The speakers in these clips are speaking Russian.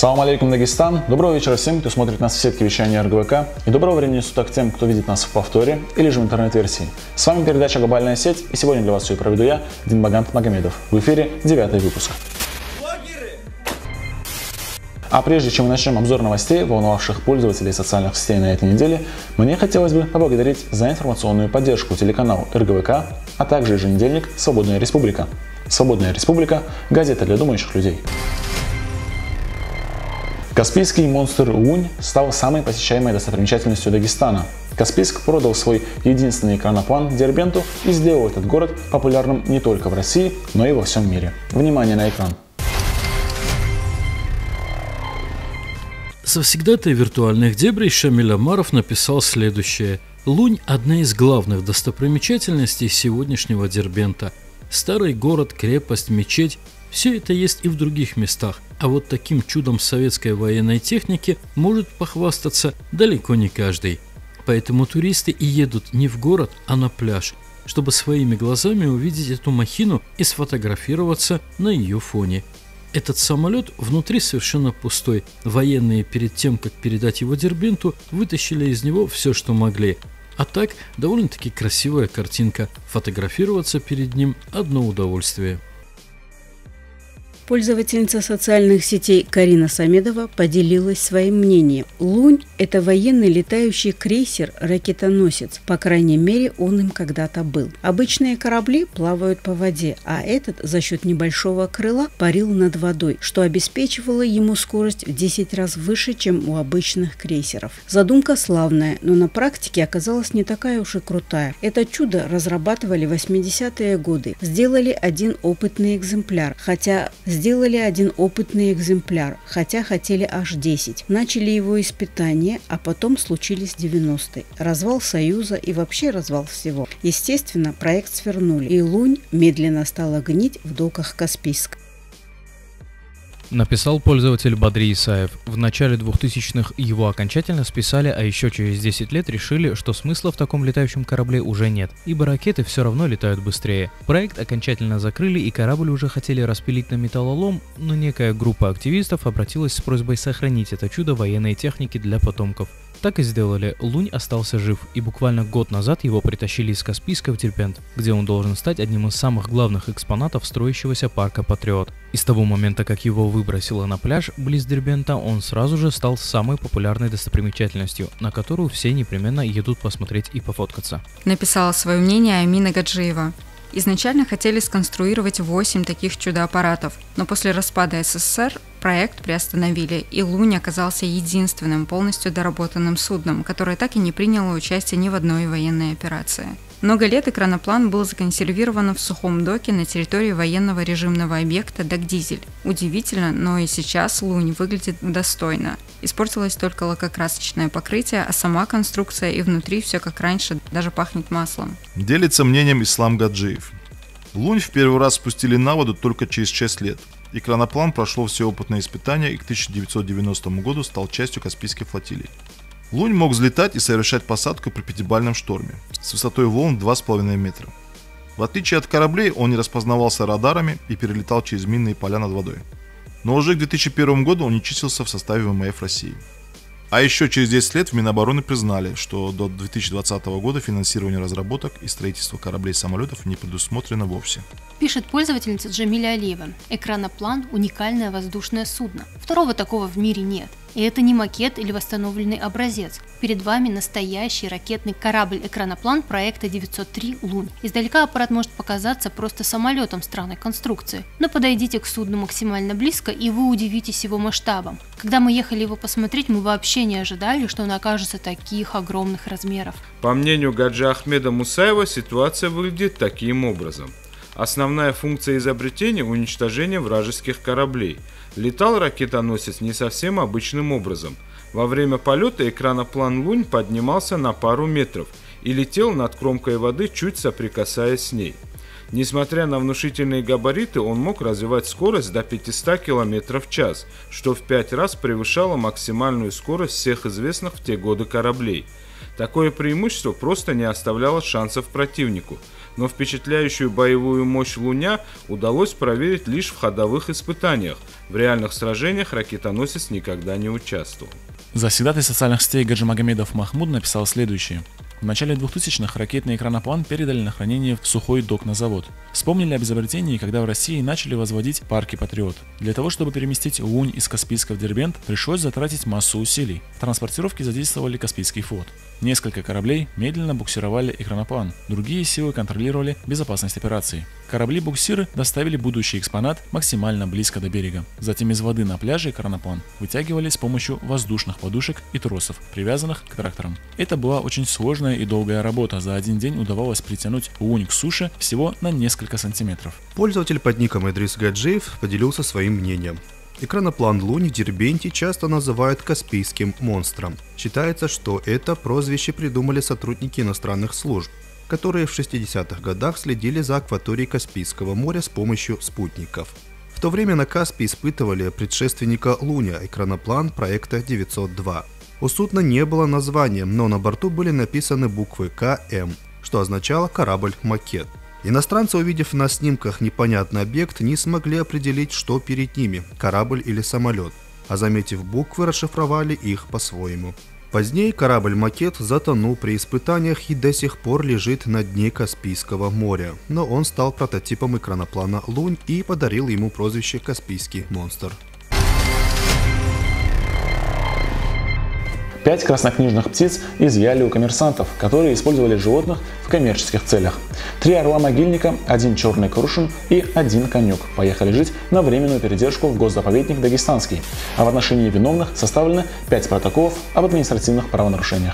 Салам алейкум, Дагестан. Доброго вечера всем, кто смотрит нас в сетке вещания РГВК. И доброго времени суток тем, кто видит нас в повторе или же в интернет-версии. С вами передача «Глобальная сеть», и сегодня для вас все проведу я, Динбагант Магомедов. В эфире 9-й выпуск. А прежде чем мы начнем обзор новостей, волновавших пользователей социальных сетей на этой неделе, мне хотелось бы поблагодарить за информационную поддержку телеканал РГВК, а также еженедельник «Свободная Республика». «Свободная Республика» – газета для думающих людей. Каспийский монстр Лунь стал самой посещаемой достопримечательностью Дагестана. Каспийск продал свой единственный экраноплан Дербенту и сделал этот город популярным не только в России, но и во всем мире. Внимание на экран. Завсегдатай виртуальных дебрей Шамиль Омаров написал следующее. Лунь – одна из главных достопримечательностей сегодняшнего Дербента. Старый город, крепость, мечеть – все это есть и в других местах, а вот таким чудом советской военной техники может похвастаться далеко не каждый. Поэтому туристы и едут не в город, а на пляж, чтобы своими глазами увидеть эту махину и сфотографироваться на ее фоне. Этот самолет внутри совершенно пустой. Военные перед тем, как передать его Дербенту, вытащили из него все, что могли. А так, довольно-таки красивая картинка. Фотографироваться перед ним – одно удовольствие. Пользовательница социальных сетей Карина Самедова поделилась своим мнением. Лунь – это военный летающий крейсер-ракетоносец. По крайней мере, он им когда-то был. Обычные корабли плавают по воде, а этот за счет небольшого крыла парил над водой, что обеспечивало ему скорость в 10 раз выше, чем у обычных крейсеров. Задумка славная, но на практике оказалась не такая уж и крутая. Это чудо разрабатывали в 80-е годы. Сделали один опытный экземпляр, хотя хотели аж 10. Начали его испытания, а потом случились 90-е. Развал Союза и вообще развал всего. Естественно, проект свернули, и Лунь медленно стала гнить в доках Каспийска. Написал пользователь Бадри Исаев. В начале 2000-х его окончательно списали, а еще через 10 лет решили, что смысла в таком летающем корабле уже нет, ибо ракеты все равно летают быстрее. Проект окончательно закрыли и корабль уже хотели распилить на металлолом, но некая группа активистов обратилась с просьбой сохранить это чудо военной техники для потомков. Так и сделали. Лунь остался жив, и буквально год назад его притащили из Каспийска в Дербент, где он должен стать одним из самых главных экспонатов строящегося парка Патриот. И с того момента, как его выбросило на пляж близ Дербента, он сразу же стал самой популярной достопримечательностью, на которую все непременно едут посмотреть и пофоткаться. Написала свое мнение Амина Гаджиева. Изначально хотели сконструировать 8 таких чудо-аппаратов, но после распада СССР проект приостановили, и Лунь оказался единственным полностью доработанным судном, которое так и не приняло участие ни в одной военной операции. Много лет экраноплан был законсервирован в сухом доке на территории военного режимного объекта Дагдизель. Удивительно, но и сейчас Лунь выглядит достойно. Испортилось только лакокрасочное покрытие, а сама конструкция и внутри все как раньше, даже пахнет маслом. Делится мнением Ислам Гаджиев. Лунь в первый раз спустили на воду только через 6 лет. Экраноплан прошел все опытные испытания и к 1990 году стал частью Каспийской флотилии. Лунь мог взлетать и совершать посадку при 5-бальном шторме с высотой волн 2,5 метра. В отличие от кораблей, он не распознавался радарами и перелетал через минные поля над водой. Но уже к 2001 году он не числился в составе ВМФ России. А еще через 10 лет в Минобороны признали, что до 2020 года финансирование разработок и строительство кораблей и самолетов не предусмотрено вовсе. Пишет пользовательница Джамиля Алиева. Экраноплан – уникальное воздушное судно. Второго такого в мире нет. И это не макет или восстановленный образец. Перед вами настоящий ракетный корабль-экраноплан проекта 903 «Лунь». Издалека аппарат может показаться просто самолетом странной конструкции. Но подойдите к судну максимально близко, и вы удивитесь его масштабом. Когда мы ехали его посмотреть, мы вообще не ожидали, что он окажется таких огромных размеров. По мнению Гаджи Ахмеда Мусаева, ситуация выглядит таким образом. Основная функция изобретения – уничтожение вражеских кораблей. Летал ракетоносец не совсем обычным образом. Во время полета экраноплан Лунь поднимался на пару метров и летел над кромкой воды, чуть соприкасаясь с ней. Несмотря на внушительные габариты, он мог развивать скорость до 500 км в час, что в 5 раз превышало максимальную скорость всех известных в те годы кораблей. Такое преимущество просто не оставляло шансов противнику. но впечатляющую боевую мощь «Луня» удалось проверить лишь в ходовых испытаниях. В реальных сражениях ракетоносец никогда не участвовал. Завсегдатый социальных сетей Гаджимагомедов Махмуд написал следующее. В начале 2000-х ракетный экраноплан передали на хранение в Сухой Док на завод. Вспомнили об изобретении, когда в России начали возводить парки «Патриот». Для того, чтобы переместить Лунь из Каспийска в Дербент, пришлось затратить массу усилий. В транспортировке задействовали Каспийский флот. Несколько кораблей медленно буксировали экраноплан, другие силы контролировали безопасность операции. Корабли-буксиры доставили будущий экспонат максимально близко до берега. Затем из воды на пляже экраноплан вытягивали с помощью воздушных подушек и тросов, привязанных к тракторам. Это была очень сложная и долгая работа. За один день удавалось притянуть Лунь к суше всего на несколько сантиметров. Пользователь под ником Идрис Гаджиев поделился своим мнением. Экраноплан Лунь в Дербенте часто называют «Каспийским монстром». Считается, что это прозвище придумали сотрудники иностранных служб, которые в 60-х годах следили за акваторией Каспийского моря с помощью спутников. В то время на Каспии испытывали предшественника Луня, экраноплан проекта 902. У судна не было названия, но на борту были написаны буквы КМ, что означало «корабль-макет». Иностранцы, увидев на снимках непонятный объект, не смогли определить, что перед ними – корабль или самолет, а заметив буквы, расшифровали их по-своему. Позднее корабль-макет затонул при испытаниях и до сих пор лежит на дне Каспийского моря, но он стал прототипом экраноплана Лунь и подарил ему прозвище «Каспийский монстр». 5 краснокнижных птиц изъяли у коммерсантов, которые использовали животных в коммерческих целях. 3 орла-могильника, 1 черный крушун и 1 конек поехали жить на временную передержку в госзаповедник Дагестанский, а в отношении виновных составлено 5 протоколов об административных правонарушениях.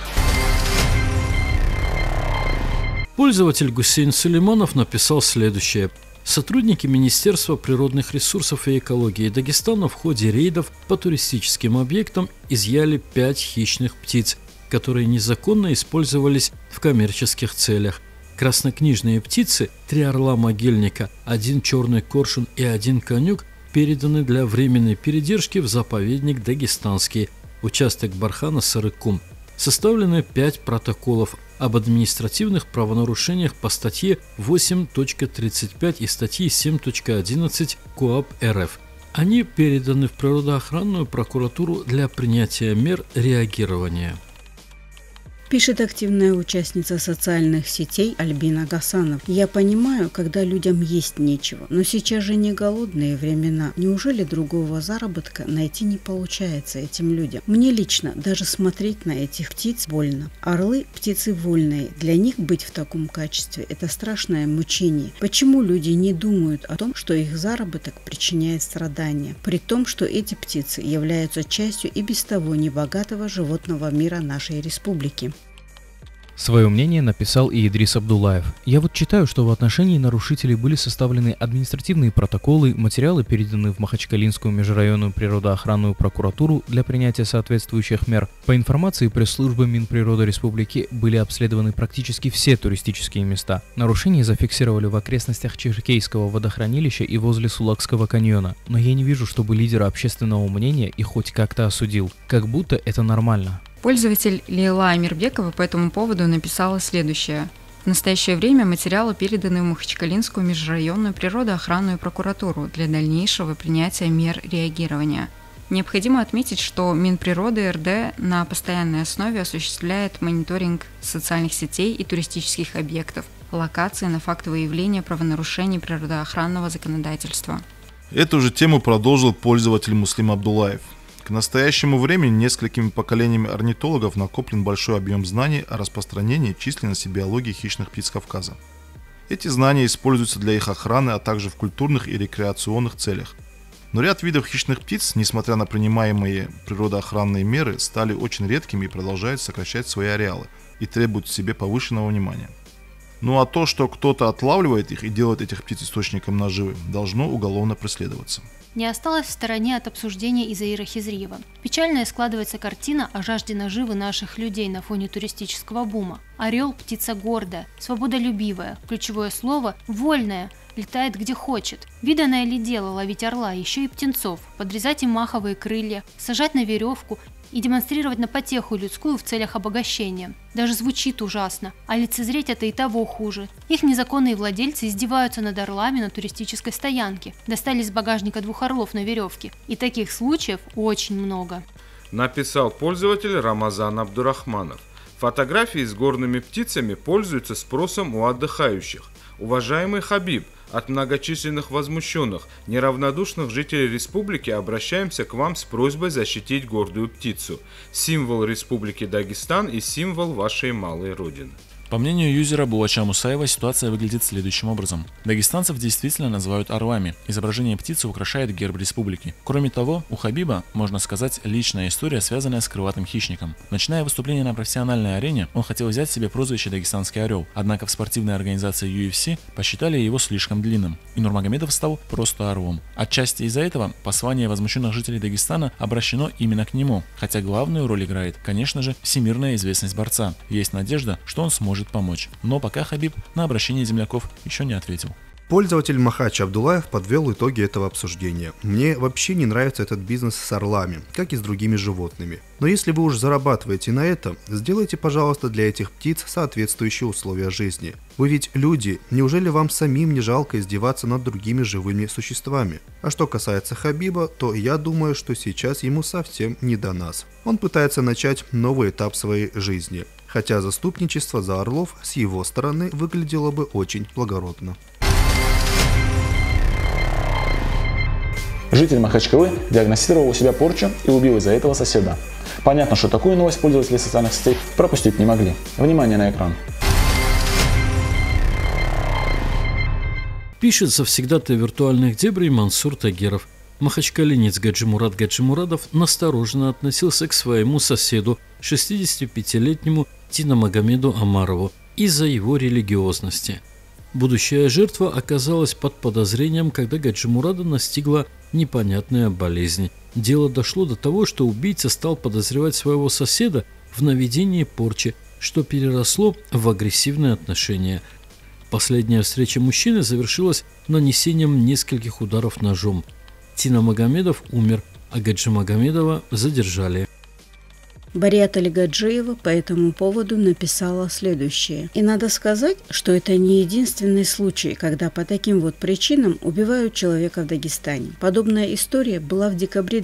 Пользователь Гусейн Сулейманов написал следующее. Сотрудники Министерства природных ресурсов и экологии Дагестана в ходе рейдов по туристическим объектам изъяли 5 хищных птиц, которые незаконно использовались в коммерческих целях. Краснокнижные птицы, 3 орла-могильника, 1 черный коршун и 1 конек переданы для временной передержки в заповедник Дагестанский, участок Бархана-Сарыкум. Составлены 5 протоколов об административных правонарушениях по статье 8.35 и статье 7.11 КоАП РФ. Они переданы в природоохранную прокуратуру для принятия мер реагирования. Пишет активная участница социальных сетей Альбина Гасанов. Я понимаю, когда людям есть нечего, но сейчас же не голодные времена. Неужели другого заработка найти не получается этим людям? Мне лично даже смотреть на этих птиц больно. Орлы – птицы вольные. Для них быть в таком качестве – это страшное мучение. Почему люди не думают о том, что их заработок причиняет страдания, при том, что эти птицы являются частью и без того небогатого животного мира нашей республики? Свое мнение написал и Идрис Абдуллаев. Я вот читаю, что в отношении нарушителей были составлены административные протоколы, материалы переданы в Махачкалинскую межрайонную природоохранную прокуратуру для принятия соответствующих мер. По информации пресс-службы Минприроды Республики были обследованы практически все туристические места. Нарушения зафиксировали в окрестностях Чиркейского водохранилища и возле Сулакского каньона. Но я не вижу, чтобы лидер общественного мнения их хоть как-то осудил. Как будто это нормально. Пользователь Лейла Амирбекова по этому поводу написала следующее. В настоящее время материалы переданы в Махачкалинскую межрайонную природоохранную прокуратуру для дальнейшего принятия мер реагирования. Необходимо отметить, что Минприроды РД на постоянной основе осуществляет мониторинг социальных сетей и туристических объектов, локаций на факты выявления правонарушений природоохранного законодательства. Эту же тему продолжил пользователь Муслим Абдуллаев. К настоящему времени несколькими поколениями орнитологов накоплен большой объем знаний о распространении численности биологии хищных птиц Кавказа. Эти знания используются для их охраны, а также в культурных и рекреационных целях. Но ряд видов хищных птиц, несмотря на принимаемые природоохранные меры, стали очень редкими и продолжают сокращать свои ареалы и требуют себе повышенного внимания. Ну а то, что кто-то отлавливает их и делает этих птиц источником наживы, должно уголовно преследоваться. Не осталось в стороне от обсуждения Изаира Хизриева. Печальная складывается картина о жажде наживы наших людей на фоне туристического бума. Орел – птица гордая, свободолюбивая, ключевое слово – вольная. летает где хочет. Виданное ли дело ловить орла, еще и птенцов, подрезать им маховые крылья, сажать на веревку и демонстрировать на потеху людскую в целях обогащения. Даже звучит ужасно, а лицезреть это и того хуже. Их незаконные владельцы издеваются над орлами на туристической стоянке, достали из багажника 2 орлов на веревке. И таких случаев очень много. Написал пользователь Рамазан Абдурахманов. Фотографии с горными птицами пользуются спросом у отдыхающих. Уважаемый Хабиб, от многочисленных возмущенных, неравнодушных жителей республики обращаемся к вам с просьбой защитить гордую птицу. Символ Республики Дагестан и символ вашей малой родины. По мнению юзера Булача Мусаева, ситуация выглядит следующим образом. Дагестанцев действительно называют орлами. Изображение птицы украшает герб республики. Кроме того, у Хабиба, можно сказать, личная история, связанная с крылатым хищником. Начиная выступление на профессиональной арене, он хотел взять себе прозвище «Дагестанский орел», однако в спортивной организации UFC посчитали его слишком длинным, и Нурмагомедов стал просто орлом. Отчасти из-за этого послание возмущенных жителей Дагестана обращено именно к нему, хотя главную роль играет, конечно же, всемирная известность борца. Есть надежда, что он сможет помочь. Но пока Хабиб на обращение земляков еще не ответил. Пользователь Махач Абдулаев подвел итоги этого обсуждения. Мне вообще не нравится этот бизнес с орлами, как и с другими животными. Но если вы уж зарабатываете на этом, сделайте, пожалуйста, для этих птиц соответствующие условия жизни. Вы ведь люди, неужели вам самим не жалко издеваться над другими живыми существами? А что касается Хабиба, то я думаю, что сейчас ему совсем не до нас. Он пытается начать новый этап своей жизни. Хотя заступничество за орлов с его стороны выглядело бы очень благородно. Житель Махачкалы диагностировал у себя порчу и убил из-за этого соседа. Понятно, что такую новость пользователи социальных сетей пропустить не могли. Внимание на экран. Пишет завсегдатай виртуальных дебрей Мансур Тагиров. Махачкалинец Гаджимурад Гаджимурадов настороженно относился к своему соседу, 65-летнему Тинамагомеду Амарову, из-за его религиозности. Будущая жертва оказалась под подозрением, когда Гаджимурада настигла непонятная болезнь. Дело дошло до того, что убийца стал подозревать своего соседа в наведении порчи, что переросло в агрессивные отношения. Последняя встреча мужчины завершилась нанесением нескольких ударов ножом. Тинамагомедов умер, а Гаджимагомедова задержали. Бариат Алигаджиева по этому поводу написала следующее. И надо сказать, что это не единственный случай, когда по таким вот причинам убивают человека в Дагестане. Подобная история была в декабре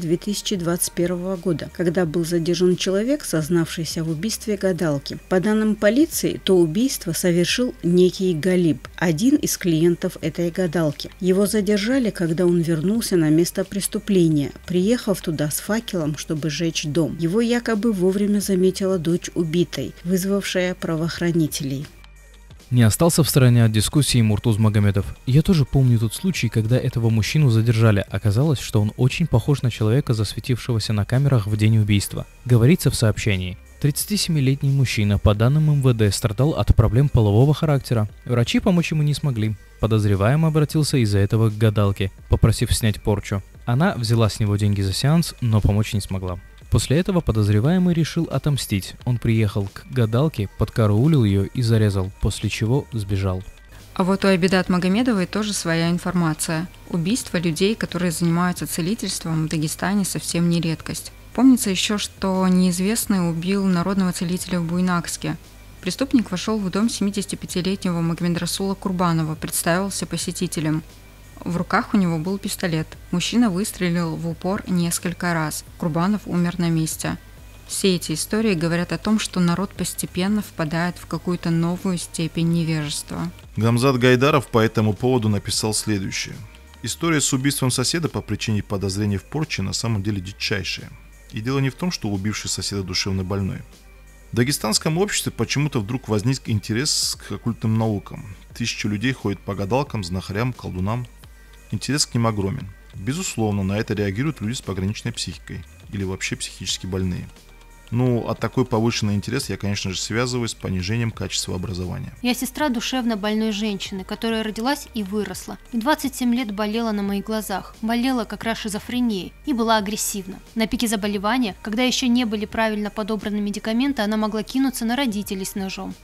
2021 года, когда был задержан человек, сознавшийся в убийстве гадалки. По данным полиции, то убийство совершил некий Галиб, один из клиентов этой гадалки. Его задержали, когда он вернулся на место преступления, приехав туда с факелом, чтобы сжечь дом. Его якобы вовремя заметила дочь убитой, вызвавшая правоохранителей. Не остался в стороне от дискуссии Муртуз Магомедов. Я тоже помню тот случай, когда этого мужчину задержали. Оказалось, что он очень похож на человека, засветившегося на камерах в день убийства. Говорится в сообщении. 37-летний мужчина, по данным МВД, страдал от проблем полового характера. Врачи помочь ему не смогли. Подозреваемый обратился из-за этого к гадалке, попросив снять порчу. Она взяла с него деньги за сеанс, но помочь не смогла. После этого подозреваемый решил отомстить. Он приехал к гадалке, подкараулил ее и зарезал, после чего сбежал. А вот у Абидат Магомедовой тоже своя информация. Убийство людей, которые занимаются целительством в Дагестане, совсем не редкость. Помнится еще, что неизвестный убил народного целителя в Буйнакске. Преступник вошел в дом 75-летнего Магомедрасула Курбанова, представился посетителем. В руках у него был пистолет. Мужчина выстрелил в упор несколько раз. Курбанов умер на месте. Все эти истории говорят о том, что народ постепенно впадает в какую-то новую степень невежества. Гамзат Гайдаров по этому поводу написал следующее. История с убийством соседа по причине подозрений в порче на самом деле дичайшая. И дело не в том, что убивший соседа душевно больной. В дагестанском обществе почему-то вдруг возник интерес к оккультным наукам. Тысячи людей ходят по гадалкам, знахарям, колдунам. Интерес к ним огромен. Безусловно, на это реагируют люди с пограничной психикой или вообще психически больные. Ну, а такой повышенный интерес я, конечно же, связываю с понижением качества образования. Я сестра душевно больной женщины, которая родилась и выросла. И 27 лет болела на моих глазах. Болела как раз шизофренией и была агрессивна. На пике заболевания, когда еще не были правильно подобраны медикаменты, она могла кинуться на родителей с ножом.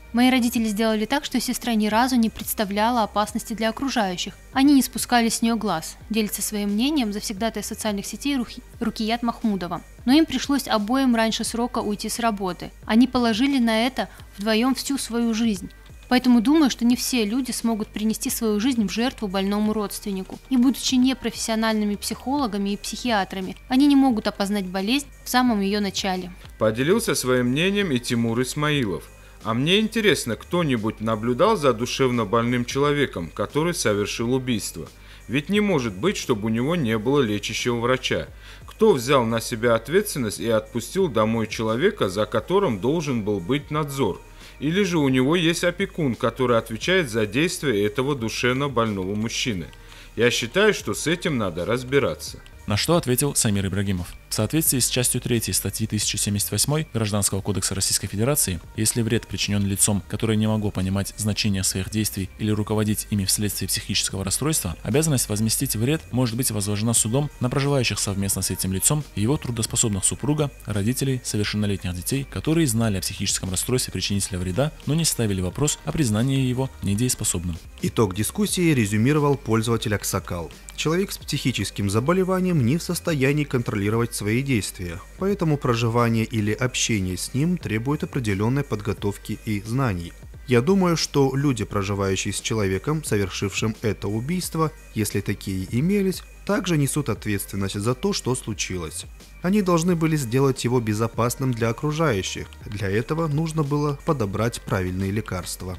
Мои родители сделали так, что сестра ни разу не представляла опасности для окружающих. Они не спускали с нее глаз, делится своим мнением завсегдатай социальных сетей Рукият Махмудова. Но им пришлось обоим раньше срока уйти с работы. Они положили на это вдвоем всю свою жизнь. Поэтому думаю, что не все люди смогут принести свою жизнь в жертву больному родственнику. И будучи непрофессиональными психологами и психиатрами, они не могут опознать болезнь в самом ее начале. Поделился своим мнением и Тимур Исмаилов. А мне интересно, кто-нибудь наблюдал за душевно больным человеком, который совершил убийство? Ведь не может быть, чтобы у него не было лечащего врача. Кто взял на себя ответственность и отпустил домой человека, за которым должен был быть надзор? Или же у него есть опекун, который отвечает за действия этого душевно больного мужчины? Я считаю, что с этим надо разбираться. На что ответил Самир Ибрагимов. В соответствии с частью 3 статьи 1078 Гражданского кодекса Российской Федерации, если вред причинен лицом, которое не могло понимать значение своих действий или руководить ими вследствие психического расстройства, обязанность возместить вред может быть возложена судом на проживающих совместно с этим лицом и его трудоспособных супруга, родителей, совершеннолетних детей, которые знали о психическом расстройстве причинителя вреда, но не ставили вопрос о признании его недееспособным. Итог дискуссии резюмировал пользователь Аксакал. Человек с психическим заболеванием не в состоянии контролировать свои действия, поэтому проживание или общение с ним требует определенной подготовки и знаний. Я думаю, что люди, проживающие с человеком, совершившим это убийство, если такие имелись, также несут ответственность за то, что случилось. Они должны были сделать его безопасным для окружающих. Для этого нужно было подобрать правильные лекарства.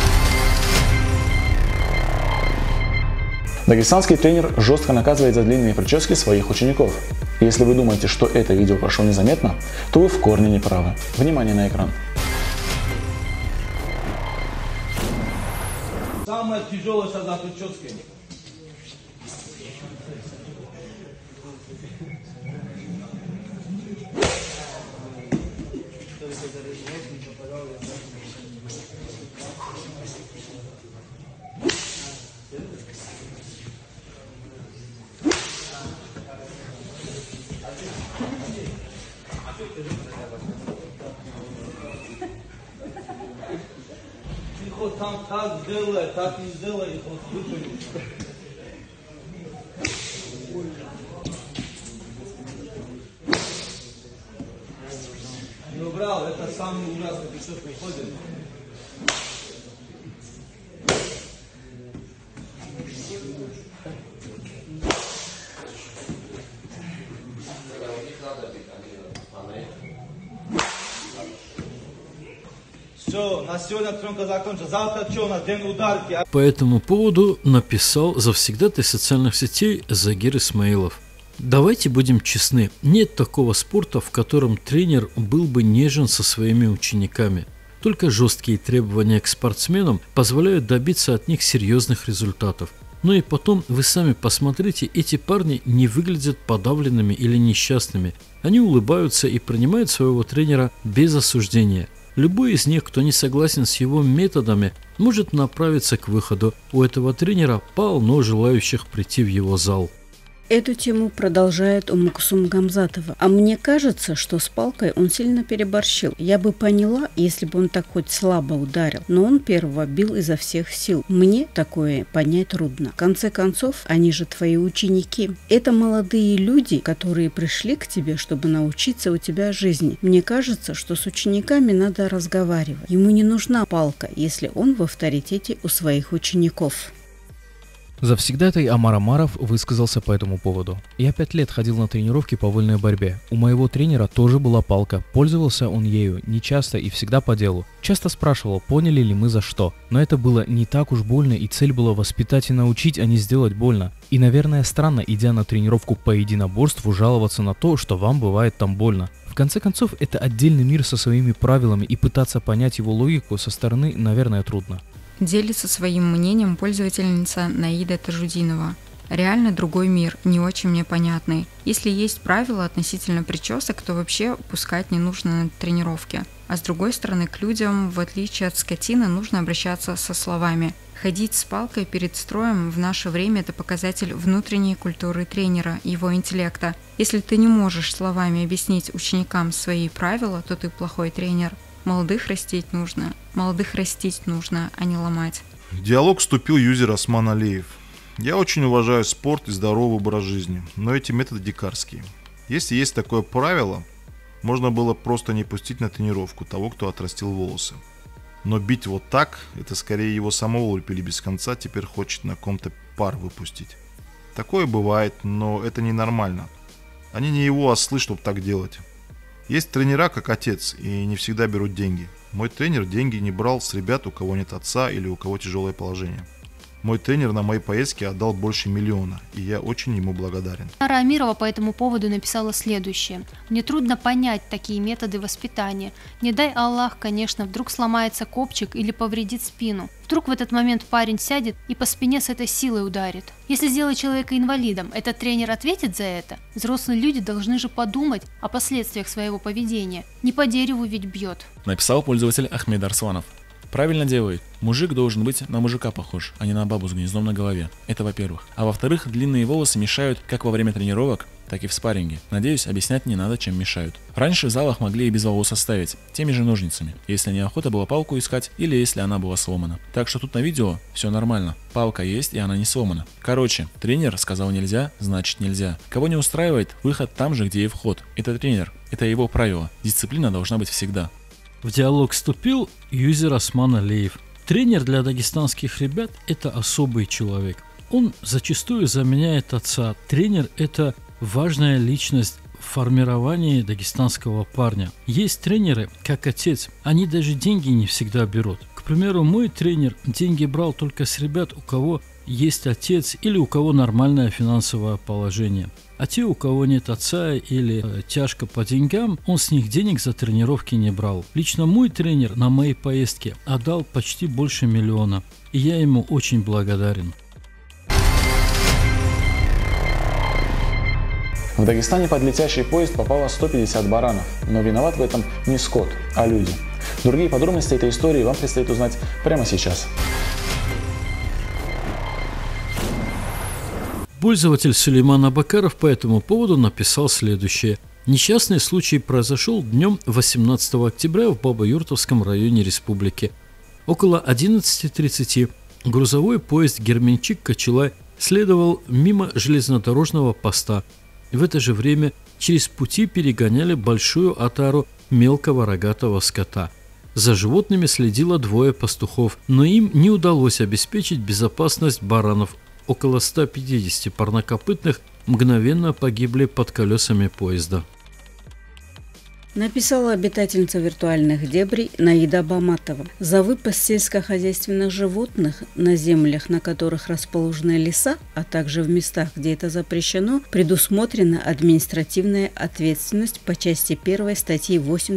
Дагестанский тренер жестко наказывает за длинные прически своих учеников. Если вы думаете, что это видео прошло незаметно, то вы в корне не правы. Внимание на экран. Самое тяжелое за прически. Тихо, там так сделай, так не сделай, вот выпали. Не убрал, это самый ужасный прическа выходит. Все, на сегодня тренка закончена. Завтра что, у нас день ударки. По этому поводу написал завсегдатай социальных сетей Загир Исмаилов. Давайте будем честны, нет такого спорта, в котором тренер был бы нежен со своими учениками. Только жесткие требования к спортсменам позволяют добиться от них серьезных результатов. Ну и потом вы сами посмотрите, эти парни не выглядят подавленными или несчастными. Они улыбаются и принимают своего тренера без осуждения. Любой из них, кто не согласен с его методами, может направиться к выходу. У этого тренера полно желающих прийти в его зал. Эту тему продолжает Умуксум Гамзатова. А мне кажется, что с палкой он сильно переборщил. Я бы поняла, если бы он так хоть слабо ударил. Но он первого бил изо всех сил. Мне такое понять трудно. В конце концов, они же твои ученики. Это молодые люди, которые пришли к тебе, чтобы научиться у тебя жизни. Мне кажется, что с учениками надо разговаривать. Ему не нужна палка, если он в авторитете у своих учеников. Завсегдатай Амар Амаров высказался по этому поводу. Я 5 лет ходил на тренировки по вольной борьбе. У моего тренера тоже была палка. Пользовался он ею нечасто и всегда по делу. Часто спрашивал, поняли ли мы за что. Но это было не так уж больно, и цель была воспитать и научить, а не сделать больно. И, наверное, странно, идя на тренировку по единоборству, жаловаться на то, что вам бывает там больно. В конце концов, это отдельный мир со своими правилами, и пытаться понять его логику со стороны, наверное, трудно. Делится своим мнением пользовательница Наида Тажудинова. Реально другой мир, не очень мне понятный. Если есть правила относительно причесок, то вообще пускать не нужно на тренировке. А с другой стороны, к людям, в отличие от скотины, нужно обращаться со словами. Ходить с палкой перед строем в наше время – это показатель внутренней культуры тренера, его интеллекта. Если ты не можешь словами объяснить ученикам свои правила, то ты плохой тренер. Молодых растить нужно, Молодых растить нужно, а не ломать. В диалог вступил юзер Осман Алиев. Я очень уважаю спорт и здоровый образ жизни, но эти методы дикарские. Если есть такое правило, можно было просто не пустить на тренировку того, кто отрастил волосы. Но бить вот так, это скорее его самого лупили без конца, теперь хочет на ком-то пар выпустить. Такое бывает, но это ненормально. Они не его ослы, чтобы так делать. Есть тренера как отец и не всегда берут деньги. Мой тренер деньги не брал с ребят, у кого нет отца или у кого тяжелое положение. Мой тренер на моей поездке отдал больше 1 миллиона, и я очень ему благодарен. Нара Амирова по этому поводу написала следующее. «Мне трудно понять такие методы воспитания. Не дай Аллах, конечно, вдруг сломается копчик или повредит спину. Вдруг в этот момент парень сядет и по спине с этой силой ударит. Если сделать человека инвалидом, этот тренер ответит за это? Взрослые люди должны же подумать о последствиях своего поведения. Не по дереву ведь бьет». Написал пользователь Ахмед Арсланов. Правильно делают. Мужик должен быть на мужика похож, а не на бабу с гнездом на голове. Это во-первых. А во-вторых, длинные волосы мешают как во время тренировок, так и в спарринге. Надеюсь, объяснять не надо, чем мешают. Раньше в залах могли и без волос оставить, теми же ножницами, если неохота было палку искать или если она была сломана. Так что тут на видео все нормально. Палка есть и она не сломана. Короче, тренер сказал нельзя, значит нельзя. Кого не устраивает, выход там же, где и вход. Это тренер, это его правило. Дисциплина должна быть всегда. В диалог вступил юзер Осман Алиев. Тренер для дагестанских ребят – это особый человек. Он зачастую заменяет отца. Тренер – это важная личность в формировании дагестанского парня. Есть тренеры, как отец, они даже деньги не всегда берут. К примеру, мой тренер деньги брал только с ребят, у кого есть отец или у кого нормальное финансовое положение. А те, у кого нет отца или тяжко по деньгам, он с них денег за тренировки не брал. Лично мой тренер на моей поездке отдал почти больше 1 миллиона. И я ему очень благодарен. В Дагестане под летящий поезд попало 150 баранов, но виноват в этом не скот, а люди. Другие подробности этой истории вам предстоит узнать прямо сейчас. Пользователь Сулейман Абакаров по этому поводу написал следующее. Несчастный случай произошел днем 18 октября в Бабаюртовском районе республики. Около 11:30 грузовой поезд Герменчик-Кочелай следовал мимо железнодорожного поста. В это же время через пути перегоняли большую отару мелкого рогатого скота. За животными следило 2 пастухов, но им не удалось обеспечить безопасность баранов. Около 150 парнокопытных мгновенно погибли под колесами поезда. Написала обитательница виртуальных дебрей Наида Баматова. За выпас сельскохозяйственных животных на землях, на которых расположены леса, а также в местах, где это запрещено, предусмотрена административная ответственность по части 1 статьи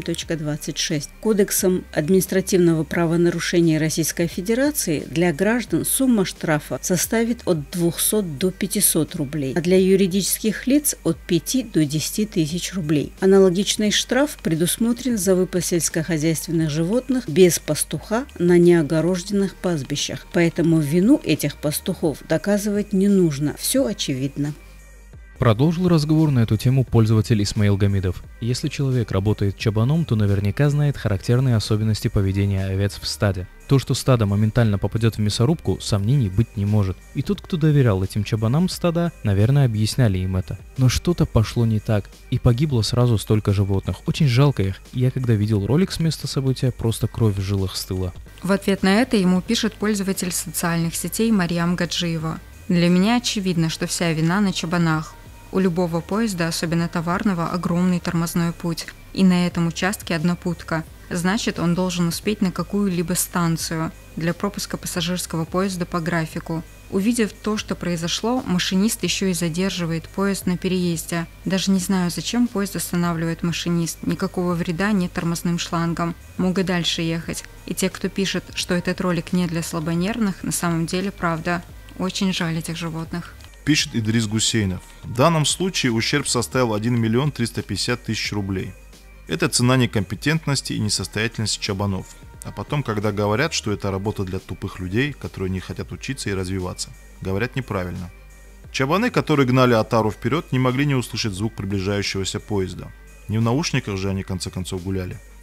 8.26. Кодексом административного правонарушения Российской Федерации для граждан сумма штрафа составит от 200 до 500 рублей, а для юридических лиц от 5 до 10 тысяч рублей. Аналогичный штраф предусмотрен за выпас сельскохозяйственных животных без пастуха на неогороженных пастбищах, поэтому вину этих пастухов доказывать не нужно, все очевидно. Продолжил разговор на эту тему пользователь Исмаил Гамидов. Если человек работает чабаном, то наверняка знает характерные особенности поведения овец в стаде. То, что стадо моментально попадет в мясорубку, сомнений быть не может. И тот, кто доверял этим чабанам стада, наверное, объясняли им это. Но что-то пошло не так, и погибло сразу столько животных. Очень жалко их. Я когда видел ролик с места события, просто кровь в жилах стыла. В ответ на это ему пишет пользователь социальных сетей Мариам Гаджиева. «Для меня очевидно, что вся вина на чабанах. У любого поезда, особенно товарного, огромный тормозной путь, и на этом участке однопутка. Значит, он должен успеть на какую-либо станцию для пропуска пассажирского поезда по графику. Увидев то, что произошло, машинист еще и задерживает поезд на переезде. Даже не знаю, зачем поезд останавливает машинист. Никакого вреда нет тормозным шлангам. Мог и дальше ехать. И те, кто пишет, что этот ролик не для слабонервных, на самом деле правда. Очень жаль этих животных». Пишет Идрис Гусейнов. В данном случае ущерб составил 1 миллион 350 тысяч рублей. Это цена некомпетентности и несостоятельности чабанов. А потом, когда говорят, что это работа для тупых людей, которые не хотят учиться и развиваться, говорят неправильно. Чабаны, которые гнали отару вперед, не могли не услышать звук приближающегося поезда. Не в наушниках же они в конце концов гуляли.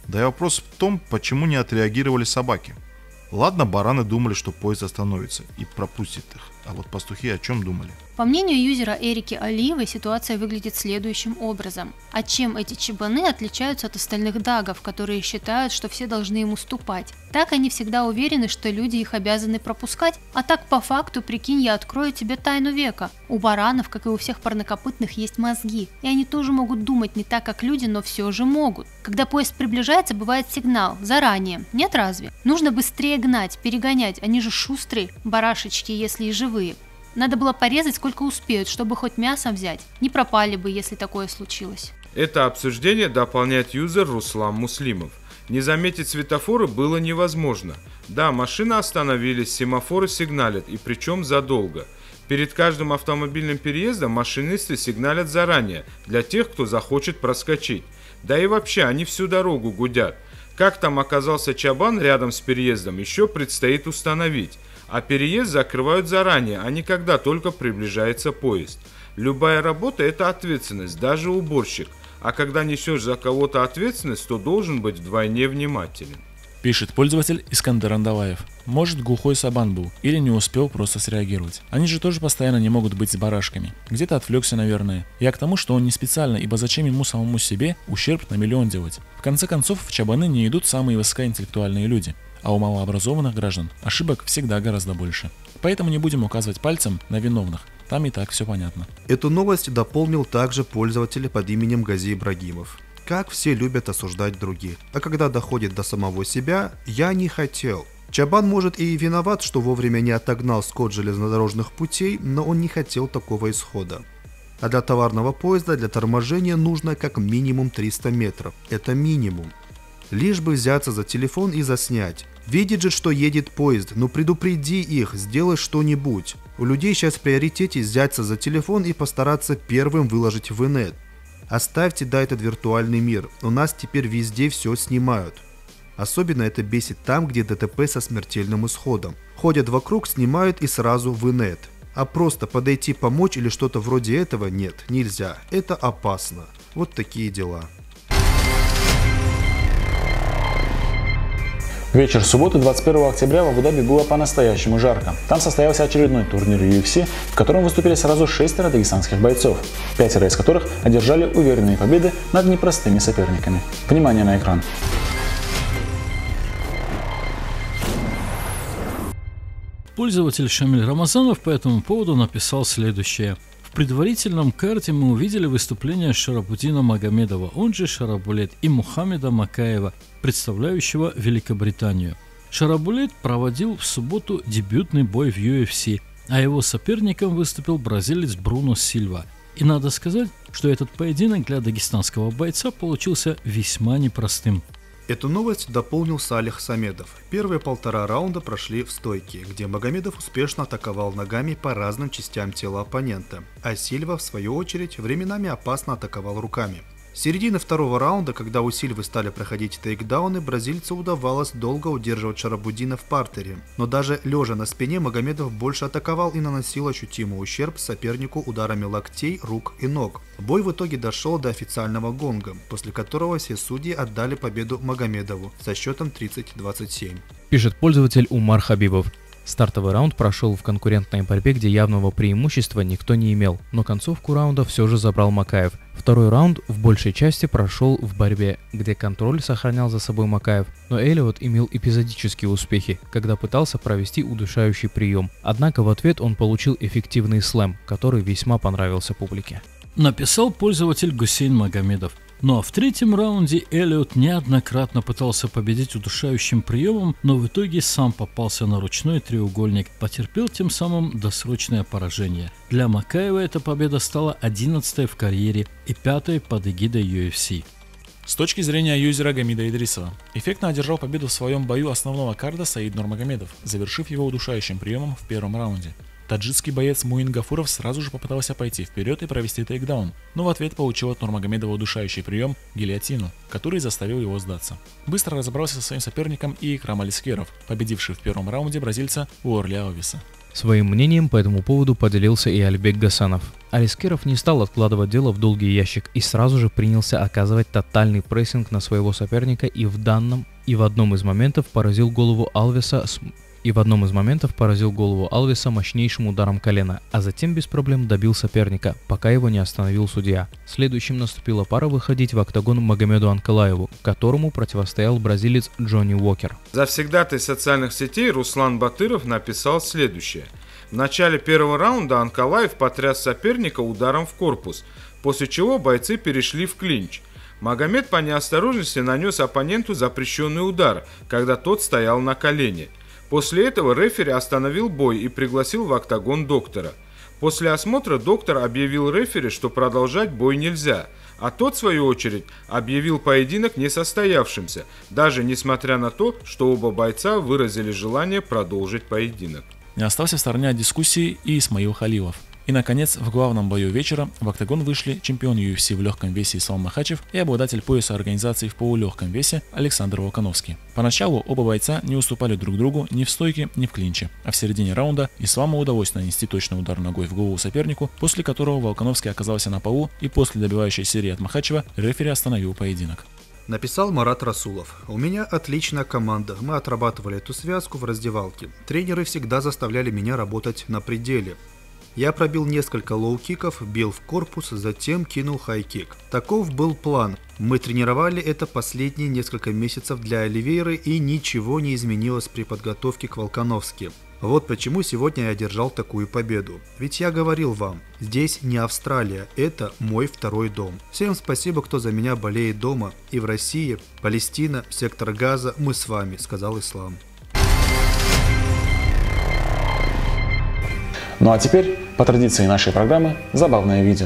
Да и вопрос в том, почему не отреагировали собаки. Ладно, бараны думали, что поезд остановится и пропустит их, а вот пастухи о чем думали? По мнению юзера Эрики Алиевой, ситуация выглядит следующим образом. А чем эти чабаны отличаются от остальных дагов, которые считают, что все должны им уступать? Так они всегда уверены, что люди их обязаны пропускать, а так по факту, прикинь, я открою тебе тайну века. У баранов, как и у всех парнокопытных, есть мозги, и они тоже могут думать не так, как люди, но все же могут. Когда поезд приближается, бывает сигнал, заранее, нет разве? Нужно быстрее гнать, перегонять, они же шустрые, барашечки, если и живые. Надо было порезать сколько успеют, чтобы хоть мясо взять. Не пропали бы, если такое случилось. Это обсуждение дополняет юзер Руслан Муслимов. Не заметить светофоры было невозможно. Да, машины остановились, семафоры сигналят, и причем задолго. Перед каждым автомобильным переездом машинисты сигналят заранее, для тех, кто захочет проскочить. Да и вообще, они всю дорогу гудят. Как там оказался чабан рядом с переездом, еще предстоит установить. А переезд закрывают заранее, а не когда только приближается поезд. Любая работа – это ответственность, даже уборщик. А когда несешь за кого-то ответственность, то должен быть вдвойне внимателен. Пишет пользователь Искандер Андалаев. Может, глухой сабан был или не успел просто среагировать. Они же тоже постоянно не могут быть с барашками. Где-то отвлекся, наверное. Я к тому, что он не специально, ибо зачем ему самому себе ущерб на миллион делать? В конце концов, в чабаны не идут самые высокоинтеллектуальные люди. А у малообразованных граждан ошибок всегда гораздо больше. Поэтому не будем указывать пальцем на виновных. Там и так все понятно. Эту новость дополнил также пользователь под именем Гази Ибрагимов. Как все любят осуждать других. А когда доходит до самого себя, я не хотел. Чабан может и виноват, что вовремя не отогнал скот железнодорожных путей, но он не хотел такого исхода. А для товарного поезда для торможения нужно как минимум 300 метров. Это минимум. Лишь бы взяться за телефон и заснять. Видит же, что едет поезд, но предупреди их, сделай что-нибудь. У людей сейчас в приоритете взяться за телефон и постараться первым выложить в инет. Оставьте, да, этот виртуальный мир, у нас теперь везде все снимают. Особенно это бесит там, где ДТП со смертельным исходом. Ходят вокруг, снимают и сразу в инет. А просто подойти помочь или что-то вроде этого нет, нельзя, это опасно. Вот такие дела. Вечер субботы 21 октября в Абу-Даби было по-настоящему жарко. Там состоялся очередной турнир UFC, в котором выступили сразу 6 дагестанских бойцов, 5 из которых одержали уверенные победы над непростыми соперниками. Внимание на экран. Пользователь Шамиль Рамазанов по этому поводу написал следующее. В предварительном карте мы увидели выступление Шарабудина Магомедова, он же Шарабулет, и Мухаммеда Макаева, представляющего Великобританию. Шарабулет проводил в субботу дебютный бой в UFC, а его соперником выступил бразилец Бруно Сильва. И надо сказать, что этот поединок для дагестанского бойца получился весьма непростым. Эту новость дополнил Салих Самедов. Первые 1,5 раунда прошли в стойке, где Магомедов успешно атаковал ногами по разным частям тела оппонента, а Сильва, в свою очередь, временами опасно атаковал руками. С середины 2-го раунда, когда у Сильвы стали проходить тейкдауны, бразильцу удавалось долго удерживать Шарабудина в партере. Но даже лежа на спине Магомедов больше атаковал и наносил ощутимый ущерб сопернику ударами локтей, рук и ног. Бой в итоге дошел до официального гонга, после которого все судьи отдали победу Магомедову со счетом 30-27. Пишет пользователь Умар Хабибов. Стартовый раунд прошел в конкурентной борьбе, где явного преимущества никто не имел, но концовку раунда все же забрал Макаев. Второй раунд в большей части прошел в борьбе, где контроль сохранял за собой Макаев, но Эллиот имел эпизодические успехи, когда пытался провести удушающий прием. Однако в ответ он получил эффективный слэм, который весьма понравился публике. Написал пользователь Гусейн Магомедов. Ну а в 3-м раунде Эллиот неоднократно пытался победить удушающим приемом, но в итоге сам попался на ручной треугольник, потерпел тем самым досрочное поражение. Для Макаева эта победа стала 11-й в карьере и 5-й под эгидой UFC. С точки зрения юзера Гамида Идрисова, эффектно одержал победу в своем бою основного карда Саид Нурмагомедов, завершив его удушающим приемом в 1-м раунде. Таджикский боец Муин Гафуров сразу же попытался пойти вперед и провести тейкдаун, но в ответ получил от Нурмагомедова удушающий прием гильотину, который заставил его сдаться. Быстро разобрался со своим соперником и Икрам Алискеров, победивший в 1-м раунде бразильца Уорли Алвиса. Своим мнением по этому поводу поделился и Альбек Гасанов. Алискеров не стал откладывать дело в долгий ящик и сразу же принялся оказывать тотальный прессинг на своего соперника и в одном из моментов поразил голову Алвеса мощнейшим ударом колена, а затем без проблем добил соперника, пока его не остановил судья. Следующим наступила пора выходить в октагон Магомеду Анкалаеву, которому противостоял бразилец Джонни Уокер. Завсегдатай социальных сетей Руслан Батыров написал следующее. В начале первого раунда Анкалаев потряс соперника ударом в корпус, после чего бойцы перешли в клинч. Магомед по неосторожности нанес оппоненту запрещенный удар, когда тот стоял на колене. После этого рефери остановил бой и пригласил в октагон доктора. После осмотра доктор объявил рефери, что продолжать бой нельзя, а тот, в свою очередь, объявил поединок несостоявшимся, даже несмотря на то, что оба бойца выразили желание продолжить поединок. Не остался в стороне от дискуссии и Исмаил Халилов. И, наконец, в главном бою вечера в октагон вышли чемпион UFC в легком весе Ислам Махачев и обладатель пояса организации в полулегком весе Александр Волконовский. Поначалу оба бойца не уступали друг другу ни в стойке, ни в клинче, а в середине раунда Исламу удалось нанести точный удар ногой в голову сопернику, после которого Волконовский оказался на полу, и после добивающей серии от Махачева рефери остановил поединок. Написал Марат Расулов. У меня отличная команда. Мы отрабатывали эту связку в раздевалке. Тренеры всегда заставляли меня работать на пределе. Я пробил несколько лоу-киков, бил в корпус, затем кинул хай-кик. Таков был план. Мы тренировали это последние несколько месяцев для Оливейры, и ничего не изменилось при подготовке к Волконовски. Вот почему сегодня я одержал такую победу. Ведь я говорил вам, здесь не Австралия, это мой второй дом. Всем спасибо, кто за меня болеет дома. И в России, Палестина, сектор Газа, мы с вами, сказал Ислам. Ну а теперь, по традиции нашей программы, забавное видео.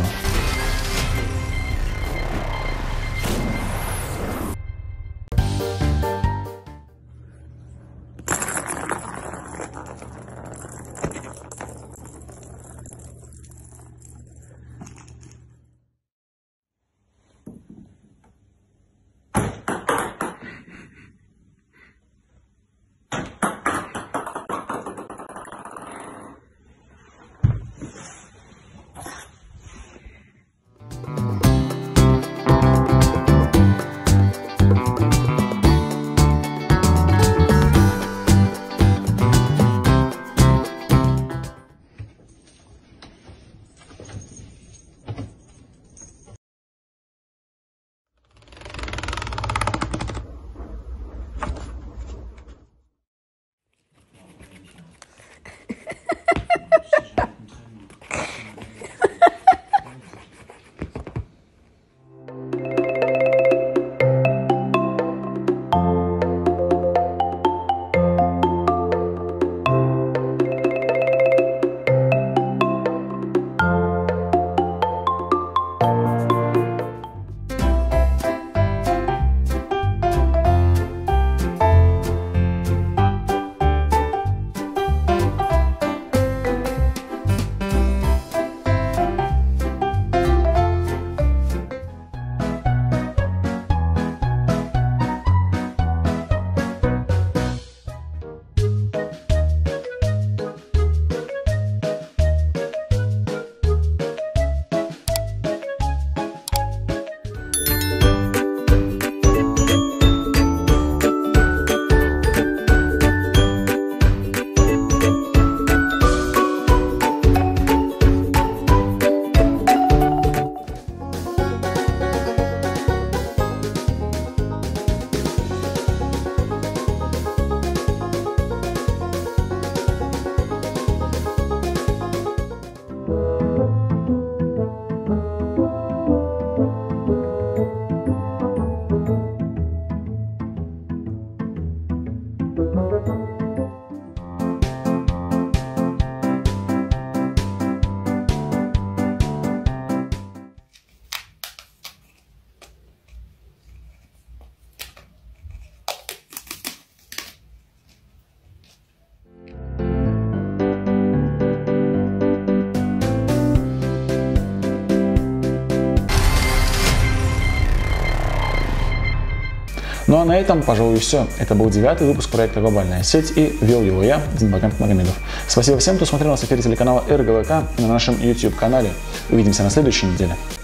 Ну а на этом, пожалуй, все. Это был 9-й выпуск проекта «Глобальная сеть», и вел его я, Динбаган Магомедов. Спасибо всем, кто смотрел нас в эфире телеканала РГВК и на нашем YouTube-канале. Увидимся на следующей неделе.